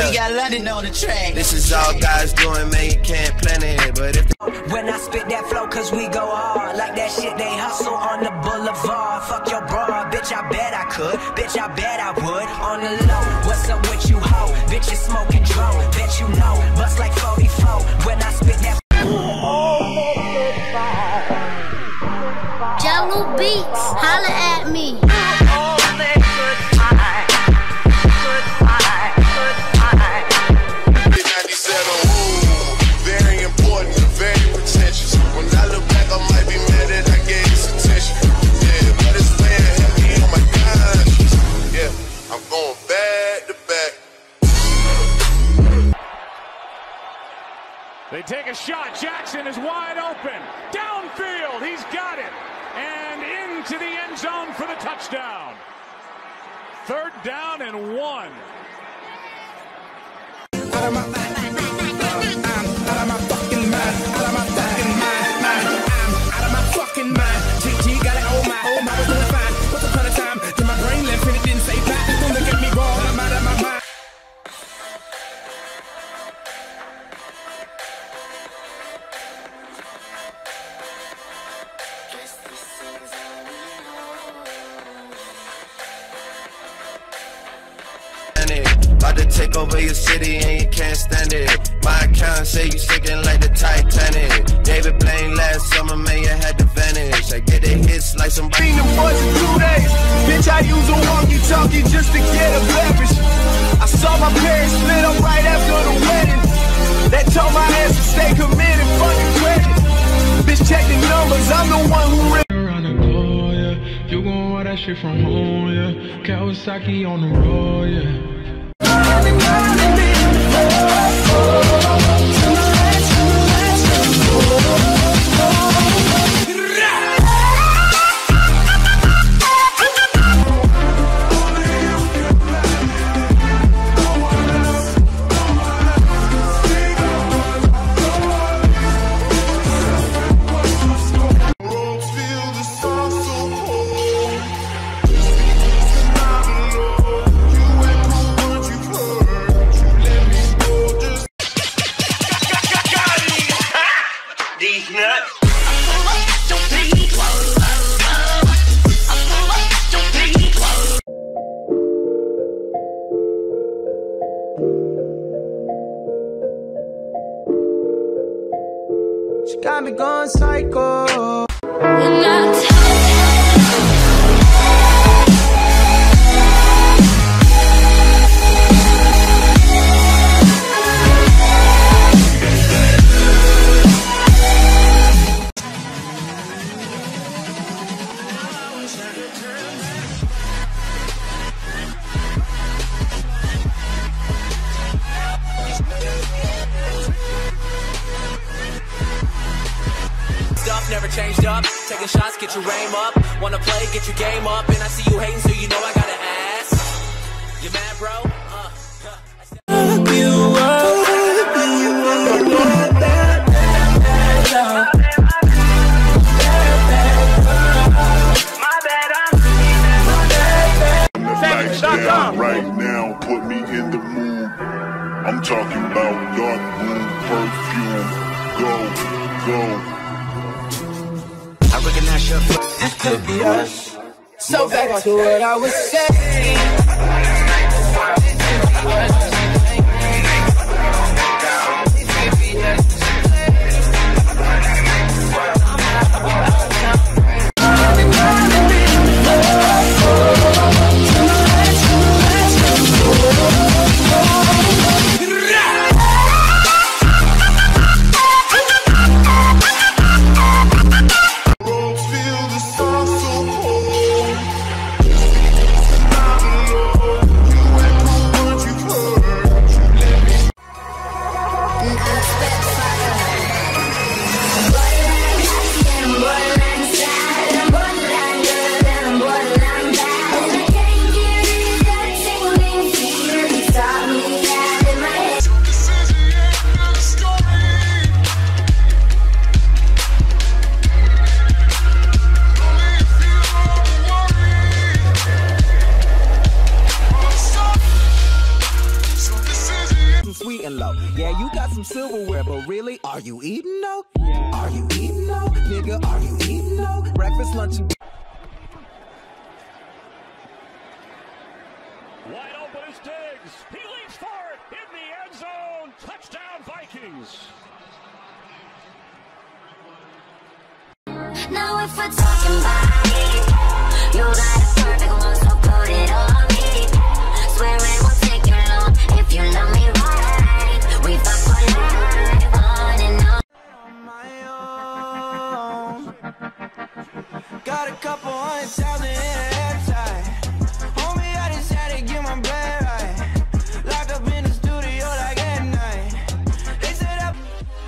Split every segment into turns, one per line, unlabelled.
We got London on the track.
This is all guys doing, man, you can't plan it. But if
when I spit that flow, cause we go hard. Like that shit they hustle on the boulevard. Fuck your bra, bitch, I bet I could. Bitch, I bet I would. On the low, what's up with you, ho? Bitch, you smoking drone, bet you know. Bust like 44 when I spit that.
Jello Beats, holla at me.
Very important, very pretentious. When I look back, I might be mad that I gave this attention. Yeah, but it's playing heavy on my conscience. Yeah, I'm going back to back.
They take a shot. Jackson is wide open. Downfield. He's got it. And into the end zone for the touchdown. 3rd down and 1.
Out of my fucking mind. Out of my fucking mind. GG got it. Oh my, was doing fine. Once upon a time, till my brain left and it didn't say back. Don't look at me wrong. I'm out of my mind.
About to take over your city and you can't stand it. My account say you sinking like the Titanic. David Blaine last summer, man, you had to vanish. I get the hits like some
Seen them boys in 2 days. Bitch, I use a walkie-talkie just to get a beverage. I saw my parents split up right after the wedding. They told my ass to stay committed, fucking credit. Bitch, check the numbers, I'm the one who
around the globe, yeah. You gon' want that shit from home, yeah. Kawasaki on the road, yeah.
She got me going psycho.
Never changed up, taking shots, get your aim up. Wanna play, get your game up. And I see you hating, so you know I gotta ask. You mad, bro?
Right now, put me in the mood. I'm talking about dark room perfume. Go.
I recognize your this could be us.
So back to what I was saying.
silverware, but really, are you eating though? Are you eating though? Nigga, are you eating though? Breakfast, lunch, and...
Wide open is Diggs. He leaps for it in the end zone. Touchdown, Vikings.
Now if we're talking about it, you got a perfect one, so put it on me. Swear it won't take you long if you love me right. We fuck for life, on and on.
On my own, got a couple 100,000 in the air tight. Homie, I just had to get my bread right. Locked up in the studio like at night. They said up.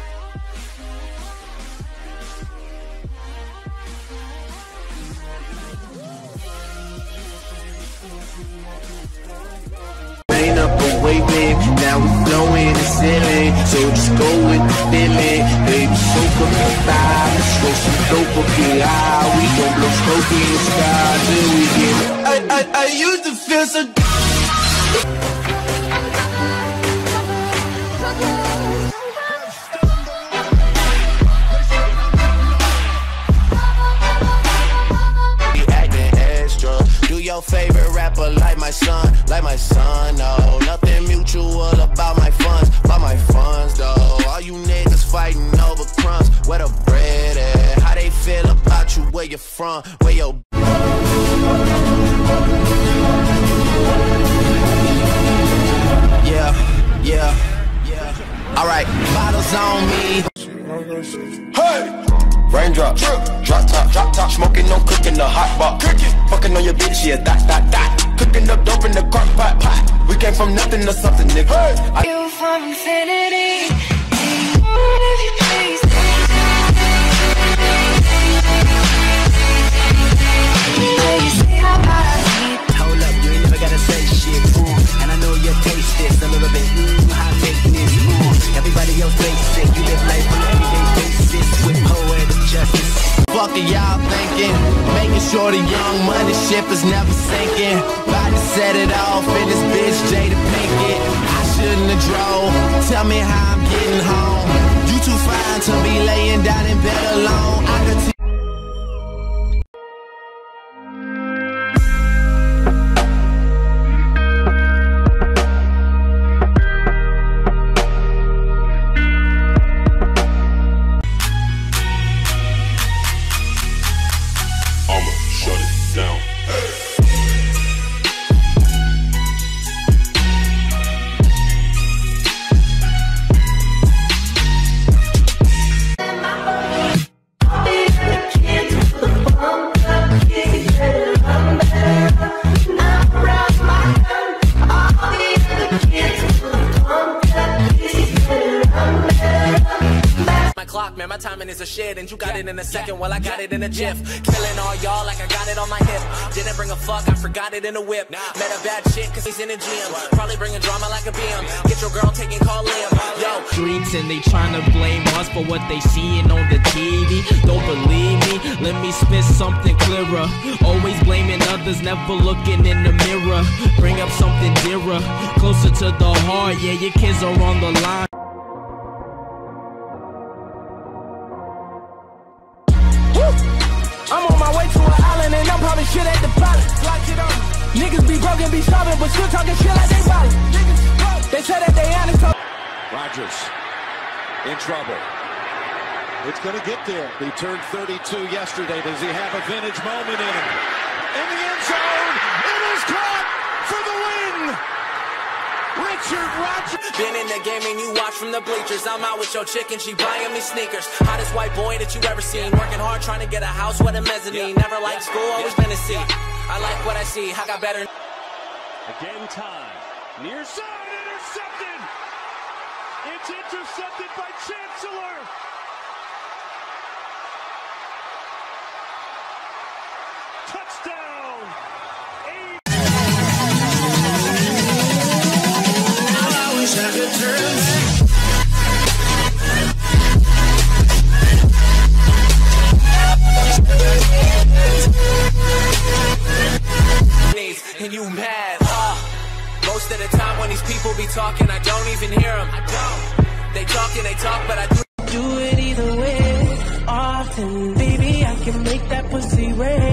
Rain up away, man. Now we blowing the ceiling. So just go with the feeling. Baby, soak up the vibe. Let's throw some dope up here. We gon' blow smoke in the sky till we get. I used to feel so. Do your favorite rapper like my son, no. Nothing mutual about my funds, though. All you niggas fighting over crumbs, where the bread at? How they feel about you, where you from, where your... Yeah. Alright, bottles on me.
Hey! Raindrop, drop top, smoking, no cooking, the hot pot, fucking on your bitch, yeah, that, cooking up dope in the crock pot, we came from nothing to something, nigga.
You from infinity, if you please.
Hold up, you ain't never gotta say shit, and I know you taste this a little bit, hot thickness, everybody else face it, you live life on an everyday basis, with poetic justice.
Fuck are y'all thinking? Making sure the young money ship is never sinking. About to set it off in this bitch, Jada Pinkett. I shouldn't have drove. Tell me how I'm getting home. You too fine to be laying down in bed alone. I could
Man, my timing is a shit, and you got it in a second. Well, I got it in a jiff. Killing all y'all like I got it on my hip. Didn't bring a fuck, I forgot it in a whip. Met a bad shit, cause he's in a gym. Probably bringing drama like a BM. Get your girl taking call Liam. Yo.
Streets and they tryna blame us for what they seeing on the TV. Don't believe me? Let me spit something clearer. Always blaming others, never looking in the mirror. Bring up something dearer, closer to the heart. Yeah, your kids are on the line.
I'm on my way to an island and I'm probably shit at the pilot. Niggas be broken, be starving, but still talking shit like they violent. They say that they honest.
Rodgers in trouble. It's going to get there. He turned 32 yesterday. Does he have a vintage moment in him? In the end zone, it is caught for the win. Richard Rodgers.
Been in the game and you watch from the bleachers. I'm out with your chick and she buying me sneakers. Hottest white boy that you ever seen. Working hard trying to get a house with a mezzanine. Never liked school, always been a C. I like what I see. I got better.
Again time. Near side intercepted. It's intercepted by Chancellor. Touchdown.
I wish I could turn back.
And you mad, most of the time when these people be talking, I don't even hear them. They talk and they talk, but I do
it either way. Often, baby, I can make that pussy rain.